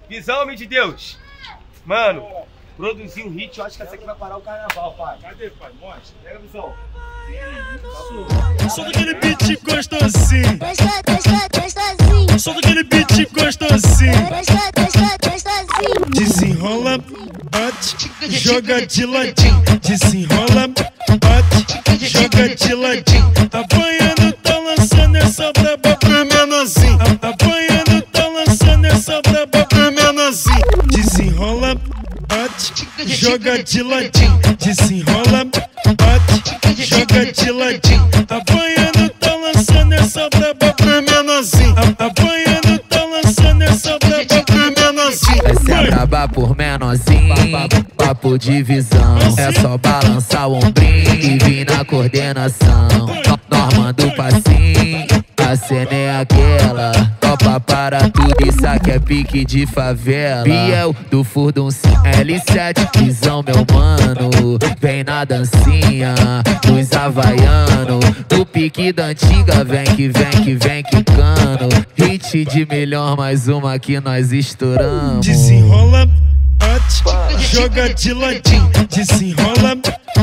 Visão, homem de Deus. Mano, produzir um hit, eu acho que essa aqui vai parar o carnaval, pai. Cadê, pai? Mostra. Pega a visão. Sou daquele beat gostosinho. Gostosinho. Sou daquele beat gostosinho. Gostosinho. Desenrola, bate, joga de ladinho. Desenrola, bate, joga de ladinho. Apanhando, tá lançando essa braba pro menorzinho. Apanhando, tá lançando essa braba pro menorzinho. Desenrola, bate, joga de ladinho. Desenrola, bate, joga de ladinho. Apanhando, tá lançando essa braba pro menorzinho. Apanhando, tá lançando essa braba pro menorzinho. Essa é braba por menorzinho, papo de visão. É só balançar o ombrinho e vir na coordenação. Nós manda o passinho, a cena é aquela. Topa para tudo, isso aqui é pique de favela. Biel do Furduncinho, L7, visão meu mano. Vem na dancinha dos havaianos. Do pique da antiga, vem que vem que vem quicando. Hit de melhor, mais uma que nós estouramos. Desenrola, bate, joga de ladinho. Desenrola,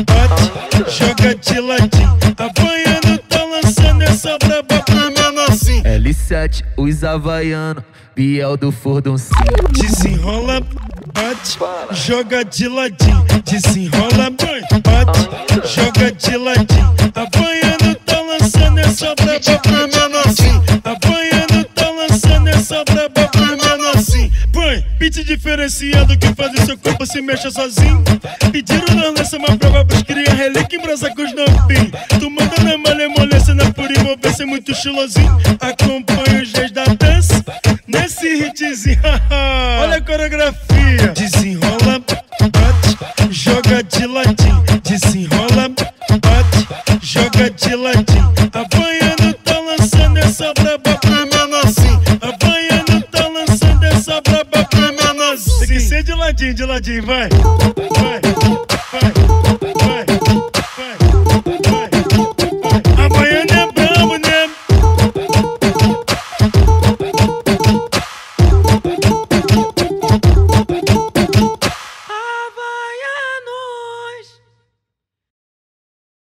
bate, joga de ladinho. Apanhando, tá lançando essa braba pro menorzinho. L7, os havaianos, Biel do Furduncinho. Desenrola, bate, joga de ladinho. Desenrola, bate, joga de ladinho. Apanhando, tá lançando essa braba pro menorzinho. Apanhando, tá lançando essa braba pro menorzinho. Põe, beat diferenciado que faz o seu corpo se mexa sozinho. Pediram na lança uma prova pros cria, relíquia em brasa com os novinhos. Tu manda na malemolência, na pura envolvência, muito estilosinho. Acompanha os dias da dança nesse hitzinho. Olha a coreografia. Desenrola, bate, joga de ladinho. Desenrola, bate, joga de ladinho. Apanhando, tá lançando essa braba pro menorzinho. Apanhando, tá lançando essa braba pro menorzinho. Tem que ser de ladinho, vai. Vai, vai.